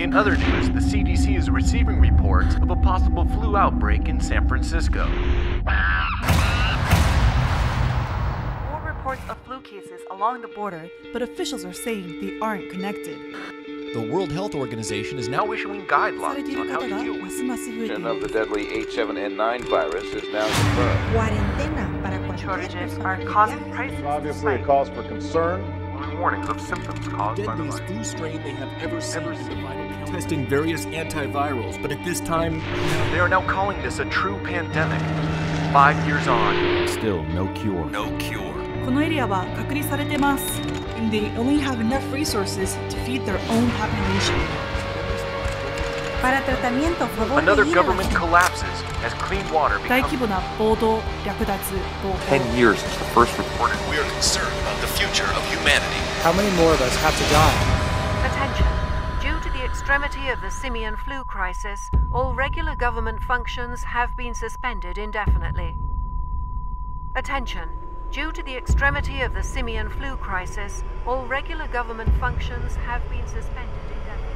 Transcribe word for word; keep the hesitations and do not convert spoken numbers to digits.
In other news, the C D C is receiving reports of a possible flu outbreak in San Francisco. More reports of flu cases along the border, but officials are saying they aren't connected. The World Health Organization is now Now issuing guidelines on how to deal with The of the deadly H seven N nine virus is now confirmed. Shortages are causing prices to Obviously, it spike. calls for concern. warnings of symptoms caused by the deadliest virus. flu strain they have ever seen. Ever seen. Testing various antivirals, but at this time, They are now calling this a true pandemic. Five years on. still no cure. No cure. このエリアは隔離されてます。And they only have enough resources to feed their own population. Para tratamiento, favor Another de ir a la government gente. collapses as clean water 大 becomes 規模な暴動、略奪、暴行。 Ten years since the first reported. We are concerned about the future of humanity. How many more of us have to die? Attention. Due to the extremity of the Simian Flu crisis, all regular government functions have been suspended indefinitely. Attention. Due to the extremity of the Simian Flu crisis, all regular government functions have been suspended indefinitely.